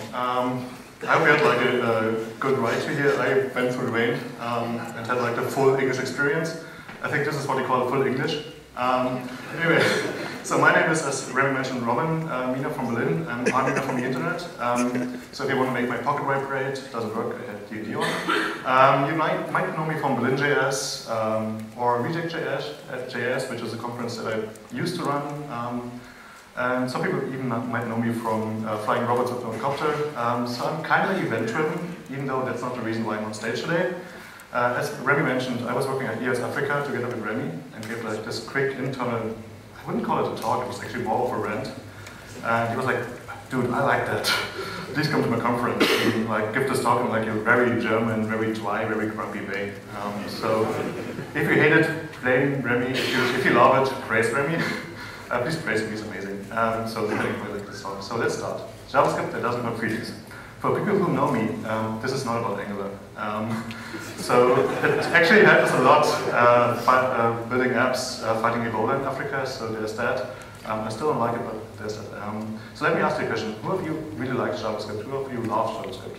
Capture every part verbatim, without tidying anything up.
Um, I hope you had like a, a good ride to here. I went through the rain um, and had like the full English experience. I think this is what you call full English. Um, anyway, so my name is, as Remy mentioned, Robin uh, Mehner from Berlin. I'm Mehner from the internet. Um, so if you want to make my pocket wipe great, doesn't work, I had D and D on. Um, you might, might know me from Berlin J S um, or Reject J S, which is a conference that I used to run. Um, And some people even might know me from uh, flying robots with no copter. Um, so I'm kind of event-driven, even though that's not the reason why I'm on stage today. Uh, as Remy mentioned, I was working at E S Africa together with Remy and gave like this quick internal, I wouldn't call it a talk, it was actually more of a rant. And he was like, dude, I like that. Please come to my conference and like give this talk in like a very German, very dry, very grumpy way. Um, so if you hate it, blame Remy. If you, if you love it, praise Remy. Uh, please praise me, it's amazing. Um, so depending on like this talk. So let's start. JavaScript that doesn't have features. For people who know me, um, this is not about Angular. Um, so it actually helps a lot uh, fight, uh, building apps, uh, fighting Ebola in Africa, so there's that. Um, I still don't like it, but there's that. Um, so let me ask you a question. Who of you really likes JavaScript? Who of you loves JavaScript?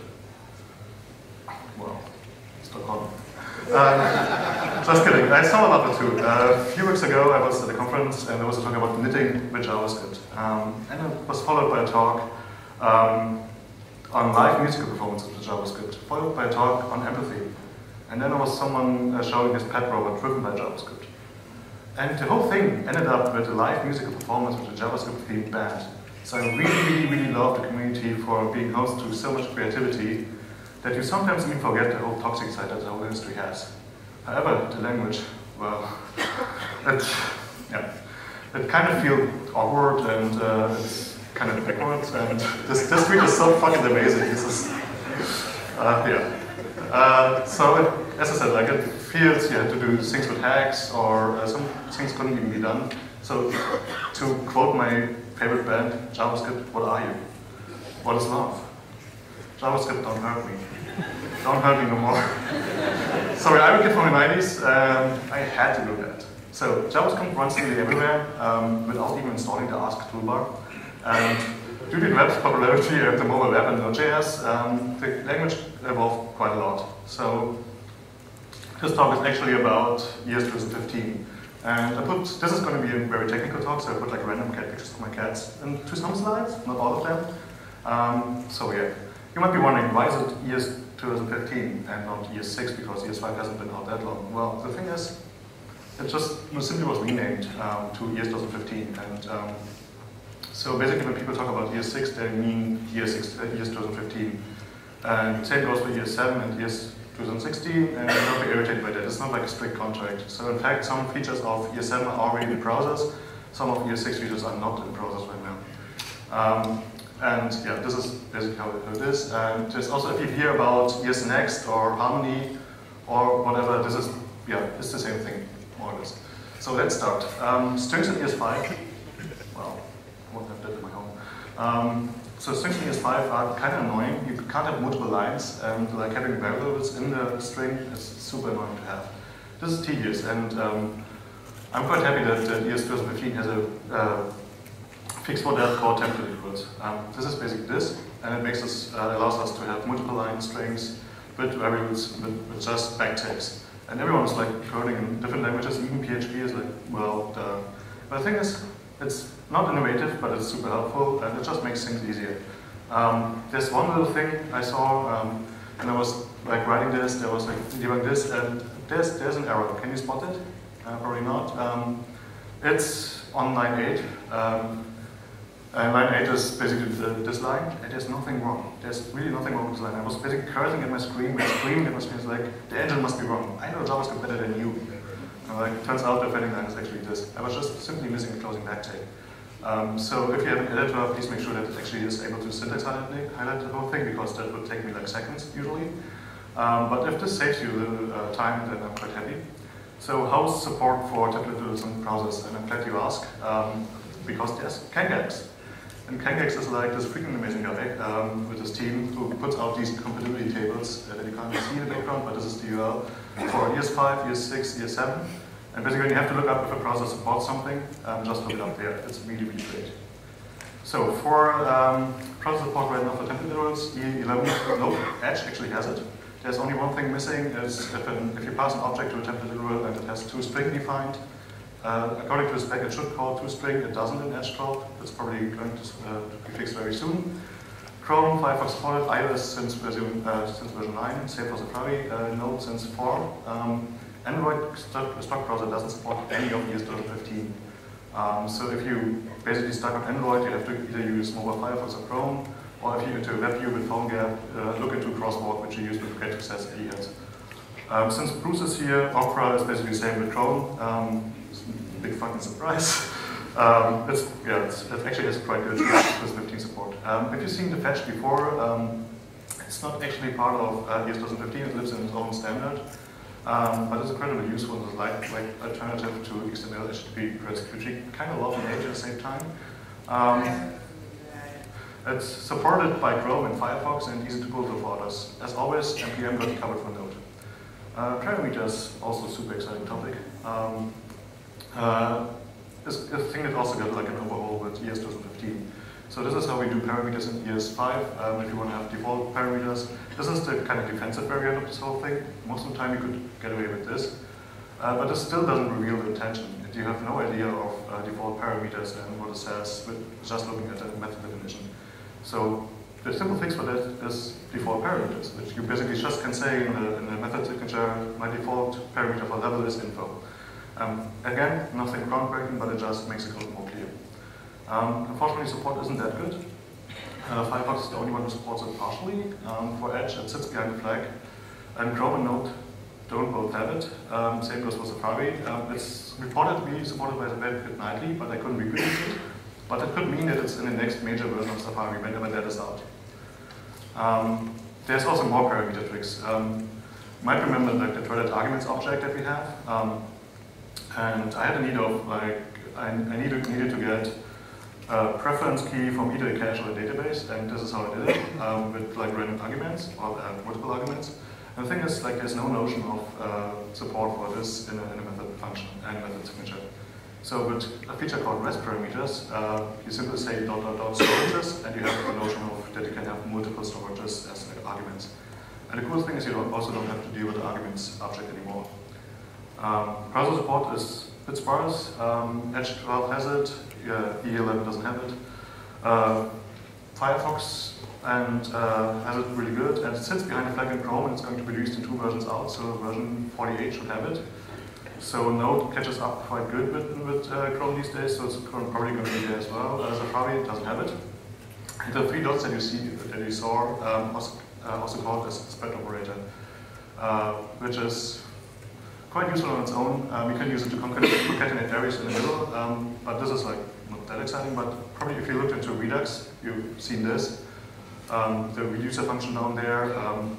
Well, Stockholm. Uh, just kidding, I saw a lot of too. Uh, a few weeks ago I was at a conference and there was a talk about knitting with JavaScript. Um, and it was followed by a talk um, on live musical performances with JavaScript, followed by a talk on empathy. And then there was someone uh, showing his pet robot driven by JavaScript. And the whole thing ended up with a live musical performance with a JavaScript themed band. So I really, really, really love the community for being host to so much creativity that you sometimes even forget the whole toxic side that the whole industry has. However, the language, well, it, yeah, it kind of feels awkward and uh, it's kind of backwards. And this this tweet is so fucking amazing. This is, uh, yeah. Uh, so it, as I said, like it feels you had to do things with hacks or uh, some things couldn't even be done. So to quote my favorite band, JavaScript, what are you? What is love? JavaScript, don't hurt me. Don't hurt me no more. Sorry, I'm a kid from the nineties. Um, I had to do that. So JavaScript runs nearly everywhere um, without even installing the Ask toolbar. And due to the web's popularity and the mobile web and Node.js, um, the language evolved quite a lot. So this talk is actually about years twenty fifteen. And I put, this is going to be a very technical talk, so I put like random cat pictures of my cats into some slides, not all of them. Um, so yeah. You might be wondering, why is it E S twenty fifteen and not E S six, because E S five hasn't been out that long? Well, the thing is, it just simply was renamed um, to E S twenty fifteen. And um, so basically when people talk about E S six, they mean E S twenty fifteen. And same goes for E S seven and E S twenty sixteen, and don't be irritated by that. It's not like a strict contract. So in fact, some features of E S seven are already in browsers, some of E S six features are not in browsers right now. Um, And yeah, this is basically how it is. And there's also, if you hear about E S Next or Harmony or whatever, this is, yeah, it's the same thing, more or less. So let's start. Um, strings in E S five, well, I won't have that in my home. Um, so strings in E S five are kind of annoying. You can't have multiple lines, and like having variables in the string is super annoying to have. This is tedious, and um, I'm quite happy that uh, E S twenty fifteen has a uh, fixed model called template equals. Um, this is basically this, and it makes us, uh, allows us to have multiple line strings with variables with, with just backticks. And everyone is like coding in different languages, even P H P is like, well, the, but the thing is, it's not innovative, but it's super helpful, and it just makes things easier. Um, there's one little thing I saw, um, and I was like writing this, there was like doing this, and there's, there's an error. Can you spot it? Uh, probably not. Um, it's on line eight. Um, And line eight is basically the, this line, and there's nothing wrong. There's really nothing wrong with this line. I was basically cursing at my screen, my screaming at my screen, it's like, the engine must be wrong. I know JavaScript better than you. And like, it turns out the offending line is actually this. I was just simply missing a closing backtick. Um, so if you have an editor, please make sure that it actually is able to syntax highlight, highlight the whole thing, because that would take me like seconds, usually. Um, but if this saves you a little uh, time, then I'm quite happy. So how's support for template tools and browsers? And I'm glad you ask, um, because there's Kangax. And Kangax is like this freaking amazing guy um, with his team who puts out these compatibility tables uh, that you can't see in the background, but this is the U R L for E S five, E S six, E S seven. And basically when you have to look up if a browser supports something, um, just look it up there. It's really, really great. So for um, process support right now for template literals, E eleven, no, Edge actually has it. There's only one thing missing, is if, an, if you pass an object to a template literal and it has toString defined, uh, according to the spec it should call toString, it doesn't in Edge twelve. It's probably going to, uh, to be fixed very soon. Chrome, Firefox supported, iOS since version, uh, since version nine, same for Safari, uh, Node since four. Um, Android stock, stock browser doesn't support any of E S twenty fifteen. Um, so if you basically stuck on Android, you have to either use mobile Firefox or Chrome, or if you into WebView with PhoneGap, uh, look into Crosswalk, which you use with Get Access A D S. Um, since Bruce is here, Opera is basically the same with Chrome. Um, it's a big fucking surprise. um, it's, yeah, it's, it actually has quite good E S fifteen support. Um, if you've seen the fetch before, um, it's not actually part of uh, E S twenty fifteen, it lives in its own standard. Um, but it's incredibly useful as a like, like alternative to X M L H T T P, which we kind of love and hate at the same time. Um, it's supported by Chrome and Firefox and easy to build with others. As always, N P M got it covered for Node. Uh, parameters, also a super exciting topic. Um, uh, it's a thing that also got like an overhaul with E S twenty fifteen. So this is how we do parameters in E S five, um, if you want to have default parameters. This is the kind of defensive variant of this whole thing. Most of the time you could get away with this. Uh, but this still doesn't reveal the intention. You have no idea of uh, default parameters and what it says with just looking at the method definition. So the simple fix for that is default parameters, which you basically just can say in the, in the method signature, my default parameter for level is info. Um, again, nothing groundbreaking, but it just makes the code more clear. Um, unfortunately, support isn't that good. Uh, Firefox is the only one who supports it partially. Um, for Edge, it sits behind the flag. And Chrome and Node don't both have it. Um, same goes for Safari. Um, it's reportedly supported by WebKit nightly, but I couldn't reproduce it. But it could mean that it's in the next major version of Safari whenever that is out. Um, there's also more parameter tricks. Um, you might remember like the threaded arguments object that we have. Um, and I had a need of like I, I needed needed to get a preference key from either a cache or a database, and this is how I did it um, with like random arguments or uh, multiple arguments. And the thing is, like, there's no notion of uh, support for this in a, in a method function and method signature. So with a feature called rest parameters, uh, you simply say dot dot dot storages, and you have the notion of that you can have multiple storages as like, arguments. And the cool thing is you don't, also don't have to deal with the arguments object anymore. Um, browser support is a bit sparse. Um, Edge twelve has it. Yeah, E eleven doesn't have it. Uh, Firefox and uh, has it really good, and it sits behind the flag in Chrome, and it's going to be released in two versions out, so version forty-eight should have it. So Node catches up quite good with, with uh, Chrome these days, so it's probably going to be there as well. Uh, Safari doesn't have it. And the three dots that you see, that you saw, um, also, uh, also called as spread operator, uh, which is quite useful on its own. Um, you can use it to concatenate arrays in the middle, um, but this is like not that exciting. But probably if you looked into Redux, you've seen this. Um, the reducer function down there um,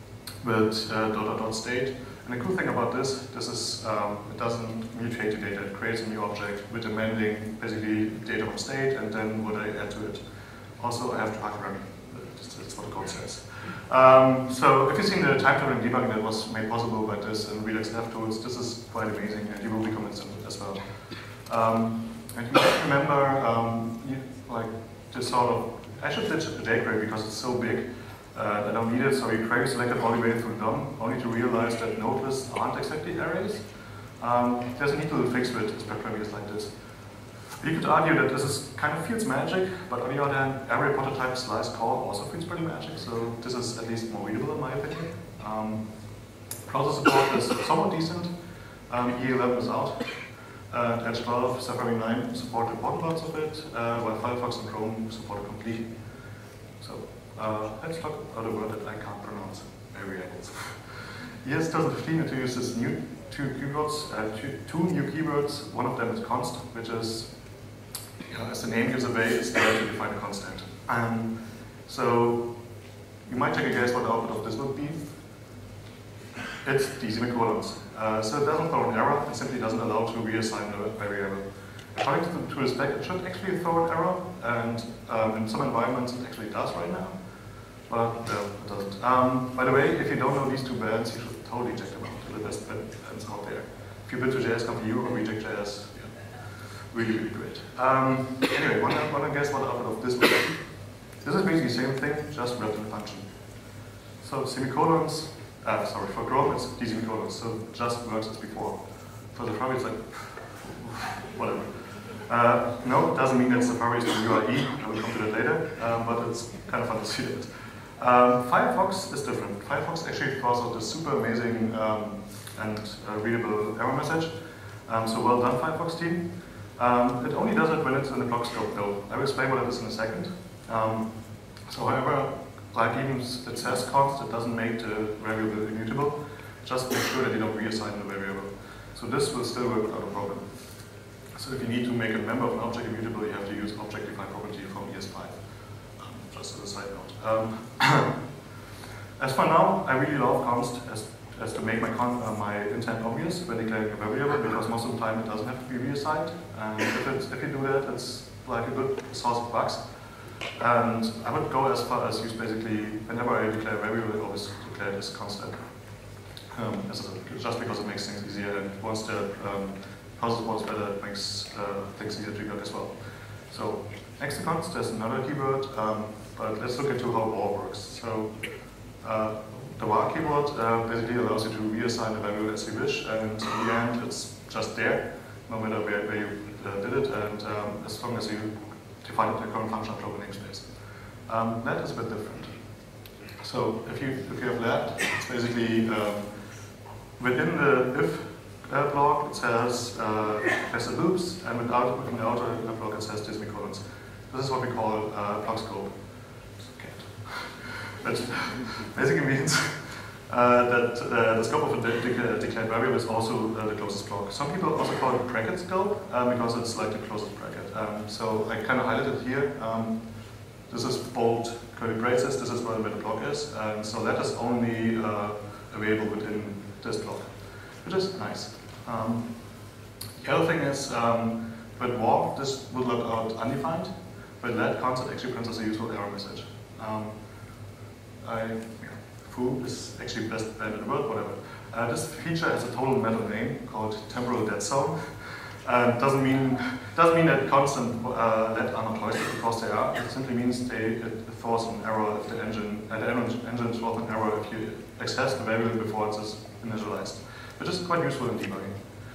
with uh, dot dot dot state. And the cool thing about this, this is um, it doesn't mutate the data. It creates a new object with amending basically data from state and then what I add to it. Also, I have to hack run. That's what the code says. Um, so if you've seen the time traveling debugging that was made possible by this and Redux DevTools, this is quite amazing, and you will be convinced of it as well. Um, and you might remember um, you, like this sort of, I should ditch the jQuery because it's so big. Uh, I don't need it, so you query selected all the way through D O M, only to realize that node lists aren't exactly arrays. Um, there's a neat little fix with spread parameters like this. You could argue that this is kind of feels magic, but on the other hand, array prototype slice call also feels pretty magic, so this is at least more readable in my opinion. Um, browser support is somewhat decent. Um, E eleven is out. Uh, Edge twelve, Safari nine support important parts of it, uh, while Firefox and Chrome support it completely. So uh, let's talk about a word that I can't pronounce. Variables. E S twenty fifteen introduces new two keywords, uh, two, two new keywords. One of them is const, which is, you know, as the name gives away, it's there to define a constant. Um, so you might take a guess what the output of this would be. It's the semicolons. Uh, so it doesn't throw an error, it simply doesn't allow to reassign a variable. According to the, to the spec, it should actually throw an error, and um, in some environments it actually does right now, but no, it doesn't. Um, by the way, if you don't know these two bands, you should totally check them out. They're the best bands out there. If you've been to J S Conf U or Reject J S, yeah. really, really great. Um, anyway, want to, want to guess what the output of this would be? This is basically the same thing, just wrapped in a function. So semicolons, uh, sorry, for Chrome it's D semicolons, so just works as before. For Safari it's like, whatever. Uh, no, it doesn't mean that Safari is the U I E, I will come to that later, um, but it's kind of fun to see that. Um, Firefox is different. Firefox actually throws out this super amazing um, and uh, readable error message. Um, so well done, Firefox team. Um, it only does it when it's in the block scope though. I will explain what it is in a second. Um, so however, like even it says const, it doesn't make the variable immutable. Just make sure that you don't reassign the variable. So this will still work without a problem. So if you need to make a member of an object immutable, you have to use object-defined property from E S five. Um, just as a side note. Um, as for now, I really love const as, as to make my, con uh, my intent obvious when declaring a variable, because most of the time it doesn't have to be reassigned. And if, it's, if you do that, it's like a good source of bugs. And I would go as far as use basically, whenever I declare a variable, I always declare it as constant. Um, as a, just because it makes things easier, and once the um, process works better, it makes uh, things easier to debug as well. So next to const, there's another keyword, um, but let's look into how var works. So uh, the var keyword uh, basically allows you to reassign a variable as you wish, and in the end, it's just there, no matter where, where you uh, did it, and um, as long as you define the current function of global namespace. Um, let is a bit different. So if you if you have let, it's basically um, within the if uh, block it says uh, press the loops, and without within the outer block it says semicolons. This is what we call uh, block scope. That basically means uh, that uh, the scope of a de de declared variable is also uh, the closest block. Some people also call it bracket scope um, because it's like the closest bracket. Um, so I kind of highlighted here. Um, this is bold curly braces. This is where the block is. And so that is only uh, available within this block, which is nice. Um, the other thing is um, with var, this would look out undefined. With let, const actually prints us a useful error message. Um, I, yeah, foo is actually best band in the world, whatever. Uh, this feature has a total metal name called temporal dead zone. Uh, doesn't mean doesn't mean that constant uh, let are not hoisted because they are. It simply means they it throws an error if the engine uh, the engine throws an error if you access the variable before it is initialized, which is quite useful in debugging.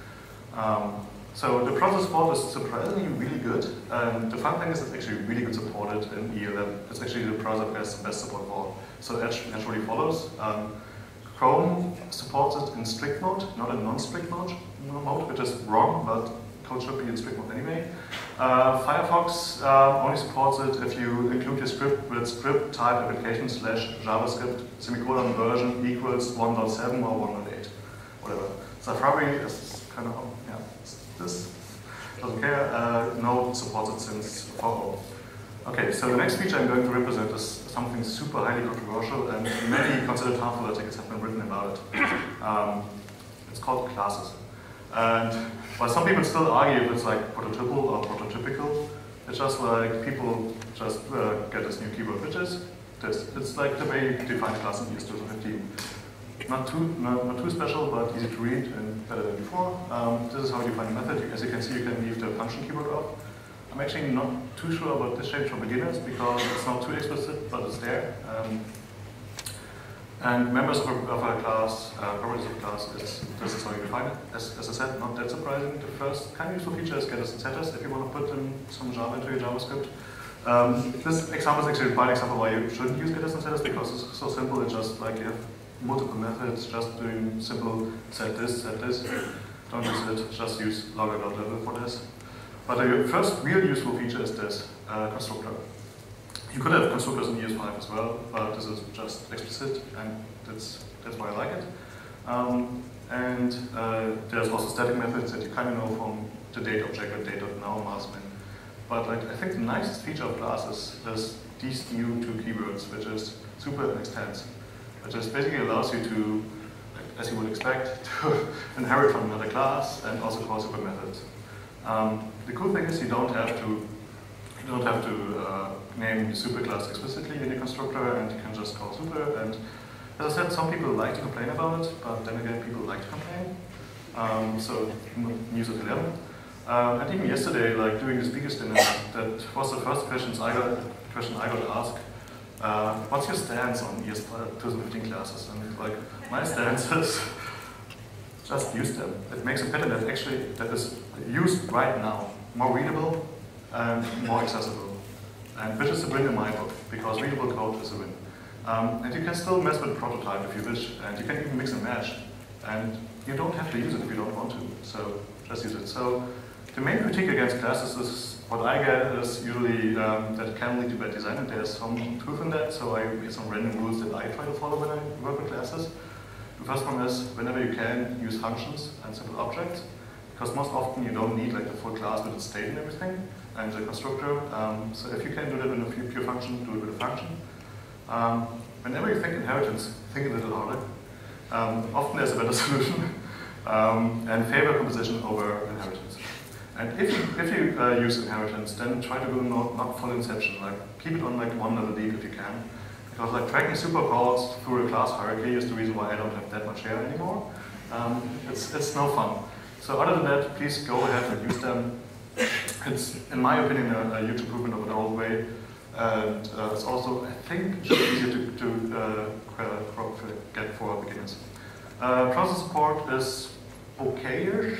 Um, so the process support is surprisingly really good. And the fun thing is it's actually really good supported in E eleven. It's actually the browser that has the best support for. So Edge naturally follows. Um, Chrome supports it in strict mode, not in non-strict mode, mode, which is wrong, but code should be in strict mode anyway. Uh, Firefox uh, only supports it if you include your script with script type application slash JavaScript semicolon version equals one point seven or one point eight, whatever. Safari is kind of, yeah, this doesn't care. Uh, Node supports it since four point oh. Okay, so the next feature I'm going to represent is something super highly controversial, and many considered harmful articles have been written about it. Um, it's called classes. And while some people still argue if it's like prototypal or prototypical, it's just like people just uh, get this new keyword, which is this. It's like the way you define a class in E S two fifteen. Not too, not, not too special, but easy to read and better than before. Um, this is how you define a method. As you can see, you can leave the function keyword off. I'm actually not too sure about this change for beginners because it's not too explicit, but it's there. Um, and members of a, of a class, uh, properties of a class, is, this is how you define it. As, as I said, not that surprising. The first kind of useful feature is getters and setters if you want to put in some Java into your JavaScript. Um, this example is actually a fine example why you shouldn't use getters and setters because it's so simple. It's just like you have multiple methods, just doing simple set this, set this. Don't use it, just use logger.level for this. But the first real useful feature is this, uh, constructor. You could have constructors in E S five as well, but this is just explicit, and that's, that's why I like it. Um, and uh, there's also static methods that you kind of know from the date object or date.now maskman. But like, I think the nicest feature of classes is these new two keywords, which is super and extends, which is basically allows you to, as you would expect, to inherit from another class and also call super methods. Um, the cool thing is you don't have to you don't have to uh, name your superclass explicitly in your constructor, and you can just call super. And as I said, some people like to complain about it, but then again, people like to complain. Um, so news at eleven. Um, and even yesterday, like doing the speakers dinner, that was the first questions I got, question I got asked. Uh, what's your stance on E S twenty fifteen classes? And like, my stance is just use them. It makes a pattern that actually that is used right now more readable and more accessible. And which is a win in my book, because readable code is a win. Um, and you can still mess with the prototype if you wish, and you can even mix and match. And you don't have to use it if you don't want to, so just use it. So the main critique against classes is, what I get is usually um, that it can lead to bad design, and there's some truth in that, so I made some random rules that I try to follow when I work with classes. The first one is, whenever you can, use functions and simple objects, because most often you don't need like the full class with its state and everything, and the constructor. Um, so if you can do that with a pure function, do it with a function. Um, whenever you think inheritance, think a little harder. Um, often there's a better solution, um, and favor composition over inheritance. And if you, if you uh, use inheritance, then try to do not, not full inception, like keep it on like one level deep if you can. Because like tracking supercalls through a class hierarchy is the reason why I don't have that much hair anymore. Um, it's, it's no fun. So other than that, please go ahead and use them. It's, in my opinion, a, a huge improvement over the old way. And uh, it's also, I think, it should be easier to, to uh, get for beginners. Uh, process support is okay-ish.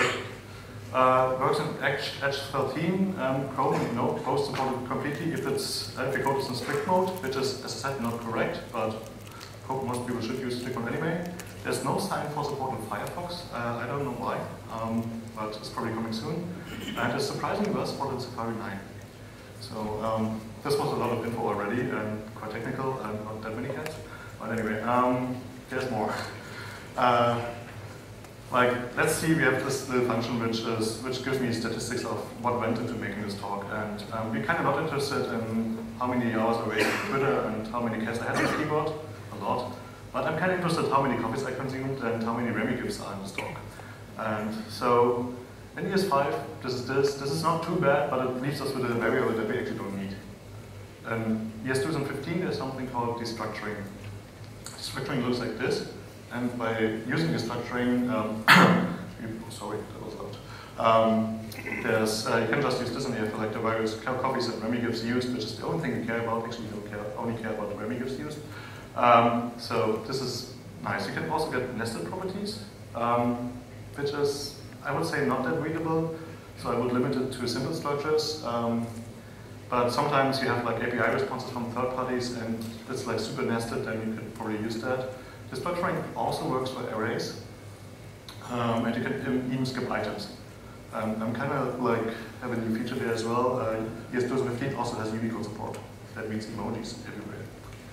Uh, works in Edge thirteen. Um, Chrome and Node both supported completely if it's if the code is in strict mode, which is, as I said, not correct, but most people should use strict mode anyway. There's no sign for support in Firefox. Uh, I don't know why, um, but it's probably coming soon. And it's surprisingly well supported in Safari nine. So um, this was a lot of info already and quite technical and not that many cats. But anyway, um, there's more. Uh, Like, let's see, we have this little function which is which gives me statistics of what went into making this talk, and um, we're kind of not interested in how many hours I wasted on Twitter and how many cats I had on the keyboard, a lot. But I'm kind of interested in how many copies I consumed and how many Remy gifs are in this talk. And so, in E S five, this is this. This is not too bad, but it leaves us with a variable that we actually don't need. In E S twenty fifteen, there's something called destructuring. Destructuring looks like this. And by using destructuring, um, sorry, that was loud. Um, there's, uh, you can just use this in here for like the various copies that Remy gifs used, which is the only thing we care about. Actually, we don't care, only care about the Remy gifs used. Um, so this is nice. You can also get nested properties, um, which is, I would say, not that readable. So I would limit it to simple structures. Um, but sometimes you have like A P I responses from third parties, and it's like super nested, then you could probably use that. Destructuring also works for arrays, um, and you can even skip items. Um, I'm kind of like have a new feature there as well. Uh, E S twenty fifteen also has Unicode support. That means emojis everywhere.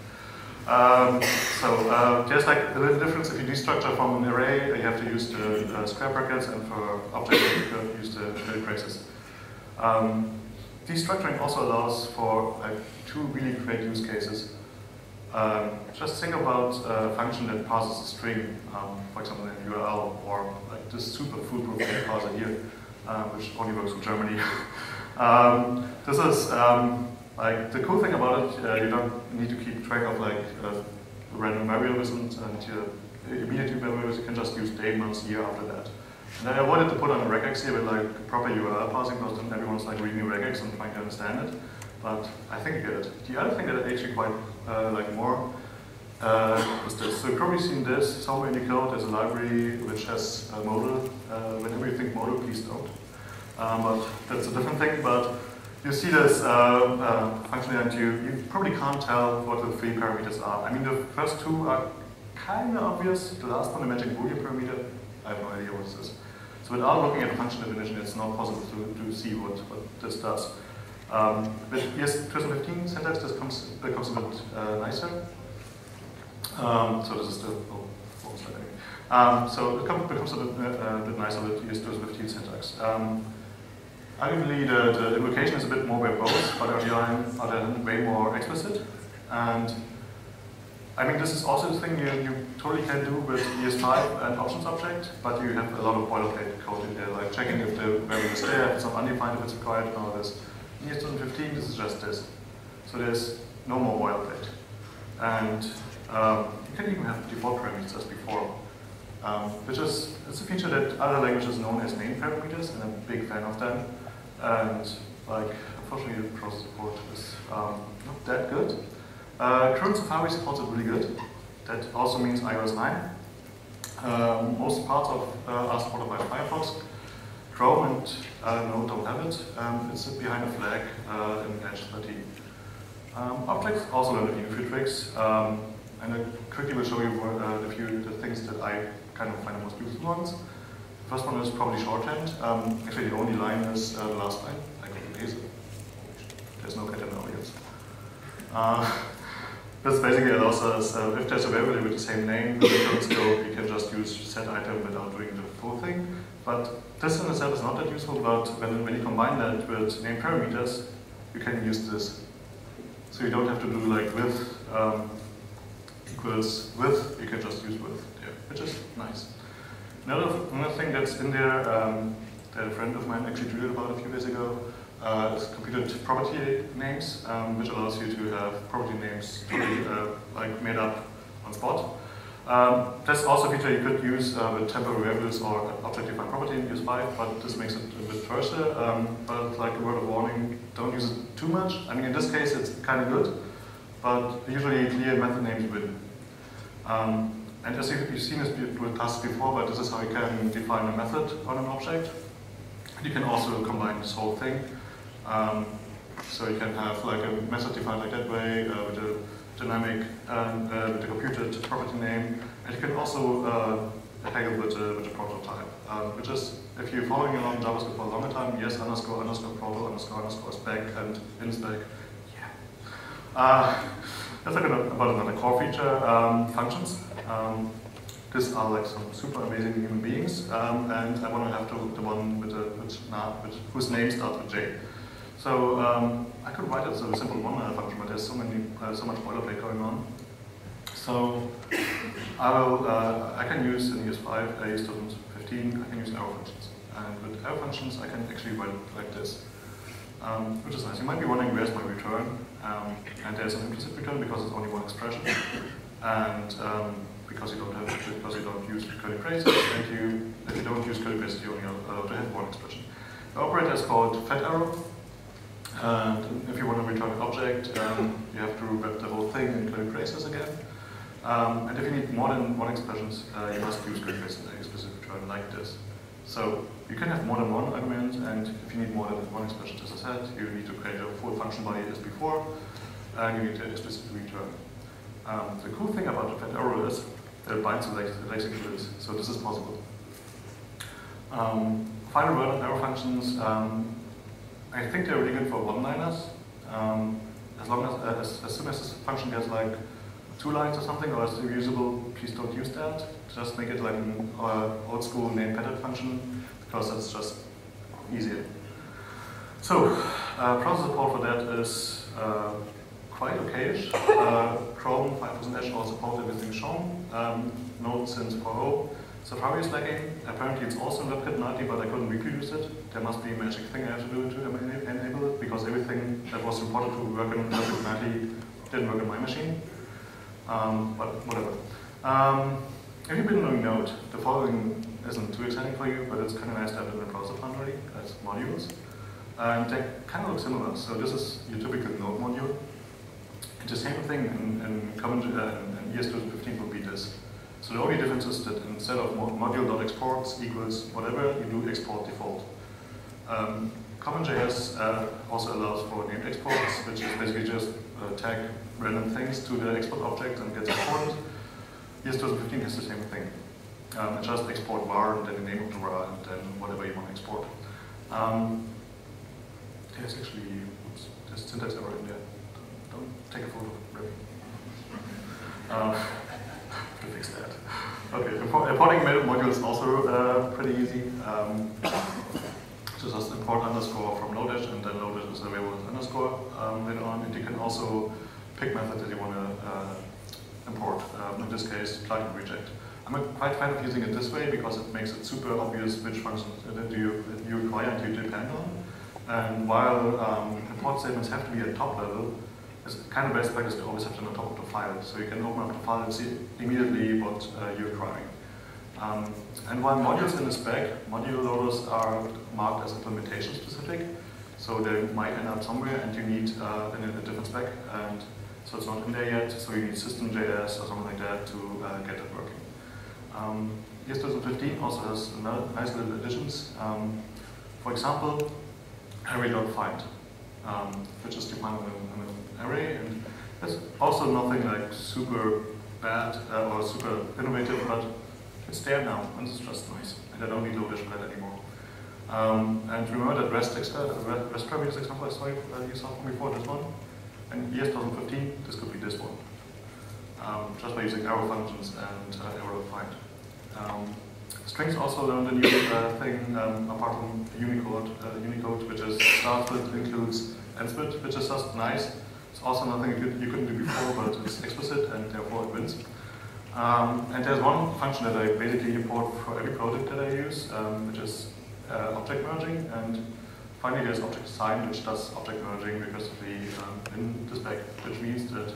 Um, so uh, there's like a little difference. If you destructure from an array, you have to use the uh, square brackets, and for objects, you have to use the, the braces. Um, destructuring also allows for like two really great use cases. Um, just think about a function that parses a string, um, for example, an U R L, or like this super foolproof data parser here, uh, which only works for Germany. um, this is um, like the cool thing about it. Uh, you don't need to keep track of like uh, random variables and, and uh, immediate variables. You can just use day, months, year after that. And I avoided to put on a regex here with like proper U R L parsing, because then everyone's like reading regex and trying to understand it. But I think you get it. The other thing that I actually quite uh, like more uh, is this. So you've probably seen this somewhere in the code. There's a library which has a modal. Uh, whenever you think modal, please don't. Um, but that's a different thing. But you see this uh, uh, function, and you, you probably can't tell what the three parameters are. I mean, the first two are kind of obvious. The last one, the magic Boolean parameter, I have no idea what this is. So without looking at the function definition, it's not possible to, to see what, what this does. Um, with E S twenty fifteen syntax, this comes, becomes a bit uh, nicer. Um, so this is the, oh, what was that anyway? Um, so it come, becomes a bit, uh, a bit nicer with E S twenty fifteen syntax. Um, arguably, the, the invocation is a bit more verbose, but on the other hand, way more explicit. And I mean, this is also the thing you, you totally can do with E S five and options object, but you have a lot of boilerplate code in there, like checking if the variable is there, if it's not undefined, if it's required, and all this. In E S twenty fifteen, this is just this. So there's no more boilerplate. And um, you can even have default parameters as before. um, which is it's a feature that other languages known as name parameters, and I'm a big fan of them. And like, unfortunately, the cross support is um, not that good. Uh, current Safari supports it really good. That also means i O S nine. Um, most parts of uh, are supported by Firefox. Chrome and uh, Node don't have it. Um, it's behind a flag uh, in Edge thirteen. Um, objects also learn a few tricks, um, and I quickly will show you uh, the few the things that I kind of find the most useful ones. The first one is probably shorthand. Um, actually, the only line is uh, the last line. I can erase it. There's no cat in the audience. Uh, This basically allows us, uh, if there's a variable with the same name in the current scope, you can just use set item without doing the full thing. But this in itself is not that useful, but when, when you combine that with name parameters, you can use this. So you don't have to do like with um, equals with, you can just use with there, which is nice. Another, another thing that's in there um, that a friend of mine actually tweeted about a few days ago Uh, is computed property names, um, which allows you to have property names totally uh, like made up on spot. Um, that's also a feature you could use uh, with temporary variables or object-defined property in U S five, but this makes it a bit further. Um, but like a word of warning, don't use it too much. I mean, in this case, it's kind of good, but usually clear method names win. Um, and as you, you've seen this with tasks before, but this is how you can define a method on an object. You can also combine this whole thing. Um, so you can have like a method defined like that way uh, with a dynamic and uh, with a computed property name, and you can also uh, haggle with a, with a prototype, um, which is if you're following along JavaScript for a longer time, yes underscore underscore proto underscore underscore spec and in spec, yeah. Uh, let's talk about another core feature, um, functions. Um, These are like some super amazing human beings, um, and I want to have to, the one with, the, with, nah, with whose name starts with J. So um, I could write it as a simple one-liner function, but there's so many, uh, so much boilerplate going on. So I will, uh, I can use in U S five, uh, U S twenty fifteen, I can use arrow functions, and with arrow functions I can actually write it like this, um, which is nice. You might be wondering where's my return, um, and there's an implicit return because it's only one expression, and um, because you don't have because you don't use curly braces, and you if you don't use curly braces, you only allow to have one expression. The operator is called fat arrow. And if you want to return an object, um, you have to wrap the whole thing in curly braces again. Um, and if you need more than one expression, uh, you must use curly braces in a explicit return like this. So you can have more than one argument, and if you need more than one expression, as I said, you need to create a full function body as before, and you need to explicitly return. Um, the cool thing about the fat arrow is that it binds to the executables, so this is possible. Um, final word on arrow functions. Um, I think they're really good for one-liners. Um, as long as, uh, as, as soon as this function gets like two lines or something, or is reusable, please don't use that. Just make it like an uh, old school name padded function, because that's just easier. So, uh, process support for that is uh, quite okayish. Uh, Chrome five percent Edge all support everything shown. Um, Node since four point oh. Safari is lagging. Apparently it's also in WebKit ninety, but I couldn't reproduce it. There must be a magic thing I have to do to enable it, because everything that was reported to work in WebKit ninety didn't work on my machine. Um, but whatever. Um, if you've been doing Node, the following isn't too exciting for you, but it's kind of nice to have it in the browser foundry as modules. And they kind of look similar. So this is your typical Node module. It's the same thing in, in, common, uh, in E S twenty fifteen would be this. So the only difference is that instead of module.exports equals whatever, you do export default. Um, CommonJS uh, also allows for named exports, which is basically just uh, tag random things to the export object and gets exported. E S twenty fifteen has the same thing. Um, and just export var and then the name of the var and then whatever you want to export. Um, there's actually, oops, there's syntax error in there. Don't take a photo, really. Uh, to fix that. Okay, importing modules is also uh, pretty easy. Um, so just import underscore from Lodash, and then Lodash is available with underscore um, later on. And you can also pick method that you want to uh, import. Um, in this case, plug and reject. I'm quite fan of using it this way because it makes it super obvious which functions that you, you require and you depend on. And while um, import statements have to be at top level, it's kind of best practice to always have them on top of the file. So you can open up the file and see immediately what uh, you're requiring. Um, and while modules in the spec, module loaders are marked as implementation specific, so they might end up somewhere and you need uh, in a different spec, and so it's not in there yet, so you need system J S or something like that to uh, get it working. Um, E S twenty fifteen also has nice little additions. Um, for example, array.find, um, which is defined in an array, and that's also nothing like super bad uh, or super innovative, but it's there now, and it's just nice. And I don't need Lodash for that anymore. Um, and remember that REST, uh, REST parameters example I saw you, uh, you saw from before, this one? And E S twenty fifteen, this could be this one. Um, just by using arrow functions and uh, arrow find. Um, strings also learned a new uh, thing um, apart from Unicode, uh, Unicode, which is starts with, includes, ends with, which is just nice. It's also nothing you, could, you couldn't do before, but it's explicit and therefore it wins. Um, and there's one function that I basically import for every project that I use, um, which is uh, object merging. And finally, there's object assign, which does object merging recursively um, in the spec, which means that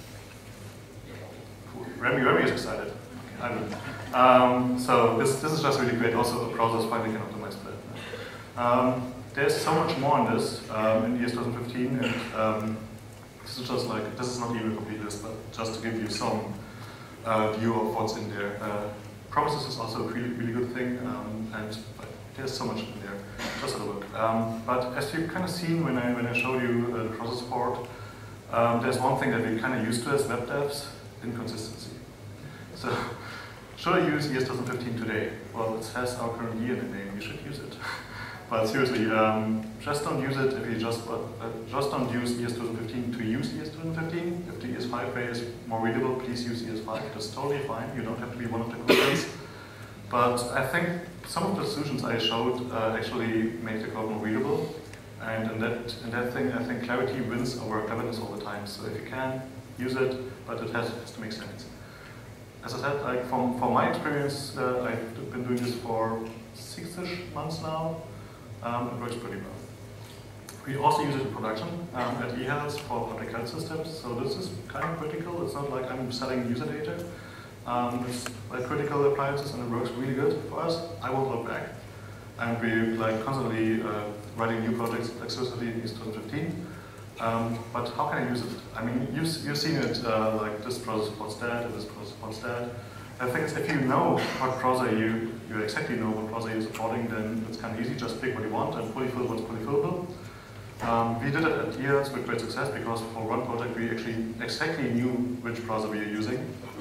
Remy, Remy is excited. Okay, I don't. Um, so this this is just really great. Also, browsers finally can optimize for that. Um, there's so much more on this um, in E S twenty fifteen, and um, this is just like this is not even a complete list, but just to give you some uh, view of what's in there. Uh, promises is also a really really good thing, um, and but there's so much in there. Just have a look. Um, but as you've kind of seen when I when I showed you uh, the process support, um, there's one thing that we're kind of used to as web devs: inconsistency. So, should I use E S twenty fifteen today? Well, it has our current year in the name. You should use it. But seriously, um, just don't use it if you just uh, just don't use E S twenty fifteen to use E S twenty fifteen. If the E S five way is more readable, please use E S five. That's totally fine. You don't have to be one of the codecs. But I think some of the solutions I showed uh, actually make the code more readable. And in that in that thing, I think clarity wins over cleverness all the time. So if you can, use it, but it has, has to make sense. As I said, like from, from my experience, uh, I've been doing this for six-ish months now. Um, it works pretty well. We also use it in production um, at eHealth for public health systems. So this is kind of critical. It's not like I'm selling user data. Um, it's like critical appliances, and it works really good for us. I won't look back. And we're like constantly uh, writing new projects exclusively in E S twenty fifteen. Um, but how can I use it? I mean, you've, you've seen it uh, like this browser supports that, and this browser supports that. I think if you know what browser you, you exactly know what browser you're supporting, then it's kind of easy. Just pick what you want and fully fill what's fully fillable. Um, we did it at eHealth with great success because for one project we actually exactly knew which browser we were using.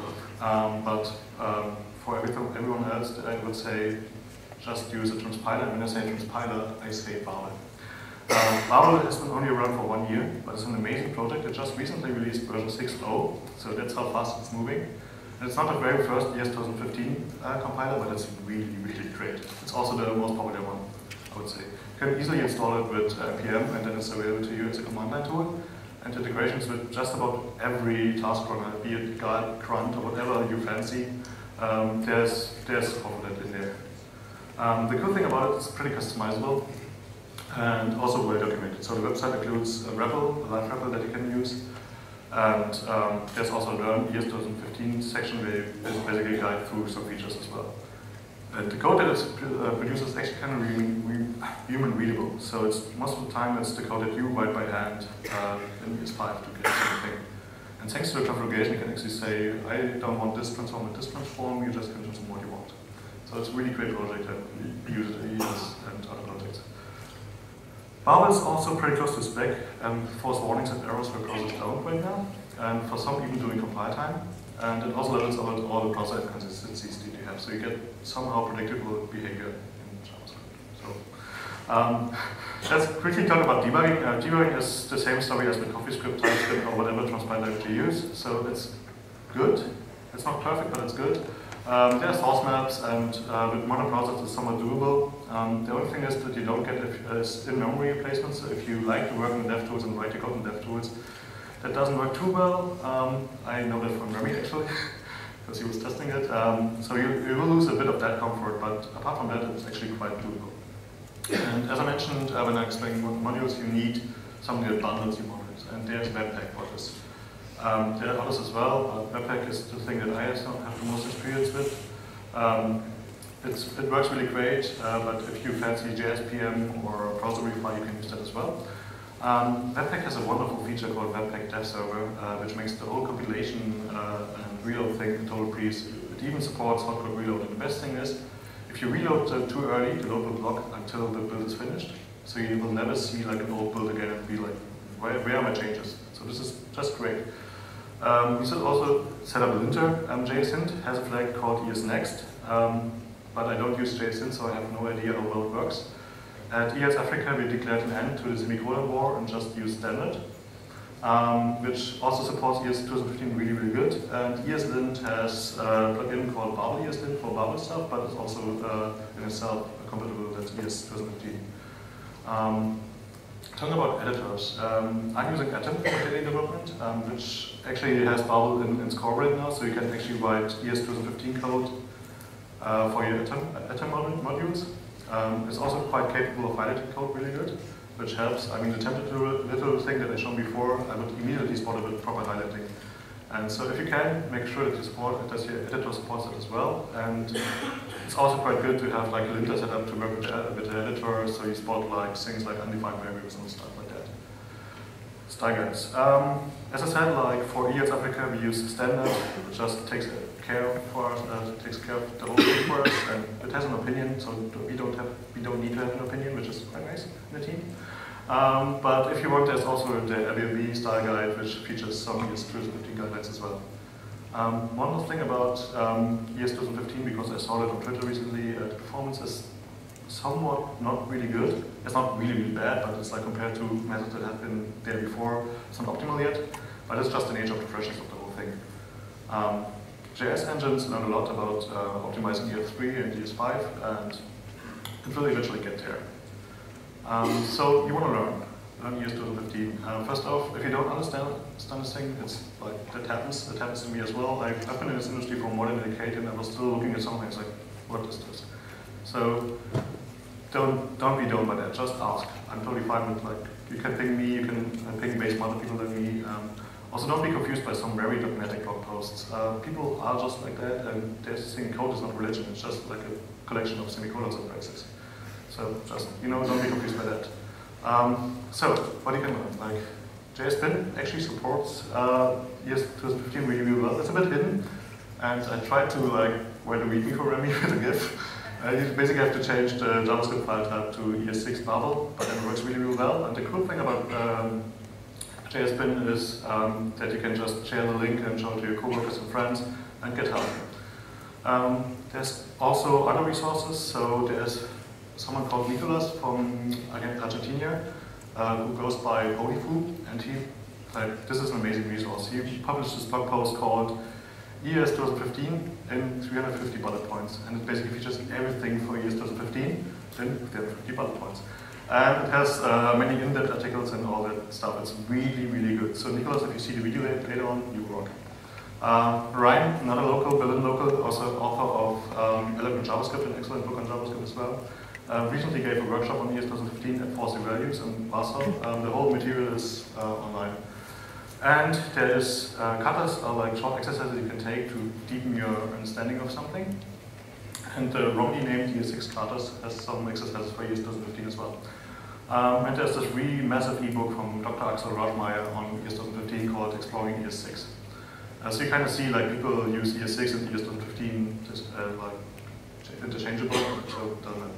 Um, but um, for everything, everyone else, I would say just use a transpiler. And when I say transpiler, I say Babel. Um, Babel has been only around for one year, but it's an amazing project. It just recently released version six point oh, so that's how fast it's moving. And it's not the very first E S twenty fifteen uh, compiler, but it's really, really great. It's also the most popular one, I would say. You can easily install it with uh, N P M, and then it's available to you as a command line tool. And integrations with just about every task runner, be it Guard, Grunt, or whatever you fancy, um, there's, there's support for that in there. Um, the good thing about it is it's pretty customizable and also well documented. So the website includes a R E P L, a live R E P L that you can use. And um, there's also a Learn E S twenty fifteen section where you basically guide through some features as well. And the code that it uh, produces is actually kind of re re human readable. So it's most of the time it's the code that you write by hand uh, in E S five to get something. And thanks to the configuration, you can actually say, I don't want this transform and this transform, you just can transform what you want. So it's a really great project and we use it in E S and other projects. Babel is also pretty close to spec and force warnings and errors where browsers don't right now, and for some even during compile time. And it also levels out all the browser inconsistencies that you have, so you get somehow predictable behavior in JavaScript. So um, let's quickly talk about debugging. Uh, debugging is the same story as with CoffeeScript, TypeScript, or whatever transpile library you use. So it's good. It's not perfect, but it's good. Um, there are source maps, and uh, with modern browsers it's somewhat doable. Um, the only thing is that you don't get if, uh, in-memory replacements. So if you like to work in DevTools and write your code in DevTools, that doesn't work too well. Um, I know that from Remy actually, because he was testing it. Um, so you, you will lose a bit of that comfort, but apart from that, it's actually quite doable. And as I mentioned uh, when I explained modules, you need something that bundles your modules, and there's Webpack for this. Um, there are others as well, but Webpack is the thing that I have the most experience with. Um, it's, it works really great, uh, but if you fancy J S P M or browser refile, you can use that as well. Um, Webpack has a wonderful feature called Webpack Dev Server, uh, which makes the whole compilation uh, and reload thing a total breeze. It even supports hot code reload. And the best thing is, if you reload uh, too early, the load will block until the build is finished. So you will never see like an old build again and be like, where, where are my changes? So this is just great. Um, you should also set up a linter. Um, JSint has a flag called E S Next, um, but I don't use JSint, so I have no idea how well it works. At E S Africa, we declared an end to the semicolon war and just used standard, um, which also supports E S twenty fifteen really, really good. And ESLint has a plugin called Babel ESLint for Babel stuff, but it's also uh, in itself compatible with E S twenty fifteen. Um, talking about editors, um, I'm using Atom for daily development, um, which actually has Babel in, in its core right now, so you can actually write E S twenty fifteen code uh, for your Atom, Atom modules. Um, it's also quite capable of highlighting code really good, which helps. I mean, the template little thing that I showed before, I would immediately spot it with proper highlighting. And so if you can, make sure that you support it, that your editor supports it as well. And it's also quite good to have like a linter set up to work with the, with the editor, so you spot like things like undefined variables and stuff like that. Style guides. Um, as I said, like for E S Africa, we use standard, which just takes care for us, uh, takes care of the whole thing for us, and it has an opinion, so we don't have, we don't need to have an opinion, which is quite nice in the team. Um, but if you want, there's also the L B B style guide, which features some E S twenty fifteen guidelines as well. Um, one more thing about um, E S twenty fifteen, because I saw it on Twitter recently, uh, the performance is somewhat not really good. It's not really, really bad, but it's like compared to methods that have been there before, it's not optimal yet, but it's just the nature of the freshness of the whole thing. Um, J S engines learn a lot about uh, optimizing E S three and E S five, and it will eventually get there. Um, so you want to learn, learn E S twenty fifteen. Uh, first off, if you don't understand, understand this thing, it's like, that happens, that happens to me as well. I've, I've been in this industry for more than a decade, and I was still looking at something, it's like, what is this? So don't, don't be done by that, just ask. I'm totally fine with, like, you can ping me, you can ping way smarter people than me. Um, Also, don't be confused by some very dogmatic blog posts. Uh, people are just like that, and this thing code is not religion, it's just like a collection of semicolons and braces. So just, you know, don't be confused by that. Um, so, what you can learn, like, J S Bin actually supports uh, E S twenty fifteen really, really well. It's a bit hidden, and I tried to, like, write a readme for Remy with a GIF. Uh, you basically have to change the JavaScript file type to E S six Babel, but then it works really, really well. And the cool thing about um, J S Bin is um, that you can just share the link and show it to your coworkers and friends and get help. Um, there's also other resources. So there's someone called Nicolas from again, Argentina uh, who goes by Holifu, and he, like, this is an amazing resource. He published this blog post called E S twenty fifteen in three hundred fifty bullet points, and it basically features everything for E S twenty fifteen in three hundred fifty bullet points. And it has uh, many in-depth articles and all that stuff. It's really, really good. So Nicolas, if you see the video later on, you rock. Uh, Ryan, another local, Berlin local, also author of um, Elegant JavaScript, an excellent book on JavaScript as well, uh, recently gave a workshop on E S twenty fifteen at Force Values in Warsaw. Um, the whole material is uh, online. And there is uh, katas, are like short exercises you can take to deepen your understanding of something. And the wrongly named E S six katas has some exercises for E S twenty fifteen as well. Um, and there's this really massive ebook from Doctor Axel Rajmeyer on E S twenty fifteen called Exploring E S six. Uh, so you kind of see like people use E S six and E S twenty fifteen just uh, like interchangeable, so it doesn't matter.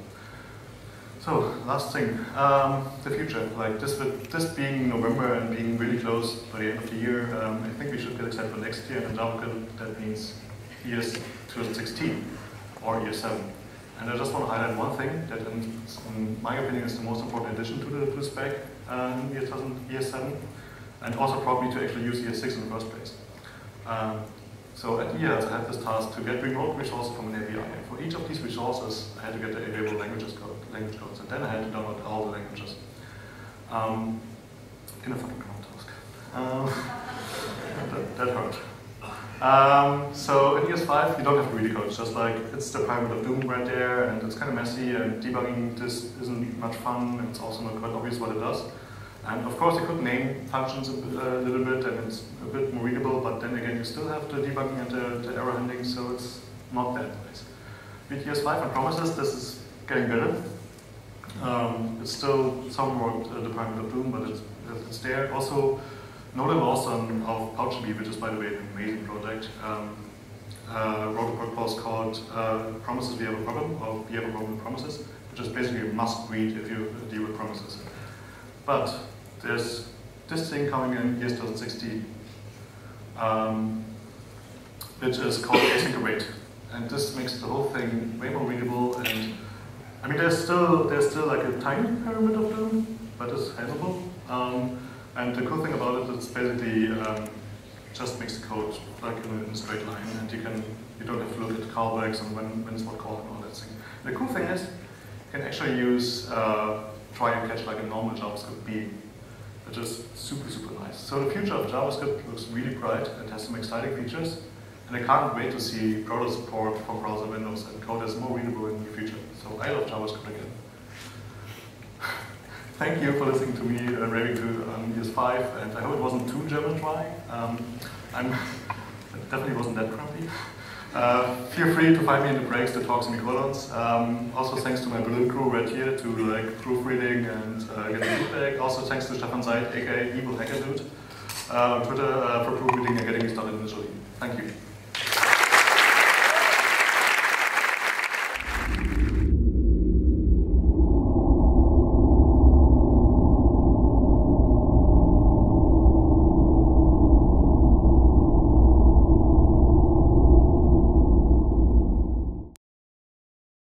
So last thing, um, the future. Like this, with this being November and being really close by the end of the year, um, I think we should get excited for next year. And JavaScript, that means E S twenty sixteen or E S seven. And I just want to highlight one thing that, in, in my opinion, is the most important addition to the, to the spec um, E S seven, and also probably to actually use E S six in the first place. Um, so at E S, I had this task to get remote resources from an A P I. And for each of these resources, I had to get the available languages code, language codes, and then I had to download all the languages um, in a fucking cron task. Um, that, that hurt. Um, so in E S five, you don't have to read the code. It's just like, it's the private of Doom right there, and it's kind of messy, and debugging this isn't much fun. It's also not quite obvious what it does. And of course, you could name functions a, bit, a little bit, and it's a bit more readable, but then again, you still have the debugging and the, the error handling, so it's not that nice. with E S five and promises, this is getting better. Um, it's still somewhat a department of doom, but it's, it's there. Also, Nolan Lawson of PouchB, which is by the way an amazing project, um, uh, wrote a blog post called uh, Promises We Have a Problem, or We Have a Problem with Promises, which is basically a must read if you deal with promises. But there's this thing coming in year twenty sixteen, um, which is called async await. And this makes the whole thing way more readable, and I mean there's still there's still like a tiny pyramid of them, but it's handleable. Um, and the cool thing about it is basically um, just makes the code like in a, in a straight line, and you can you don't have to look at callbacks and when when it's what called and all that thing. The cool thing is you can actually use uh, try and catch like a normal JavaScript being, which is super super nice. So the future of JavaScript looks really bright. It has some exciting features. And I can't wait to see broader support for browser windows and code that's more readable in the future. So I love JavaScript again. Thank you for listening to me uh, raving to um, E S five, and I hope it wasn't too German dry. Um, I'm it definitely wasn't that crumpy. Uh, feel free to find me in the breaks to talk semicolons. Um, also thanks to my balloon crew right here to like proofreading and uh, getting feedback. Also thanks to Stefan Seid, aka Evil Hacker Dude, uh, on Twitter uh, for proofreading and getting me started initially. Thank you.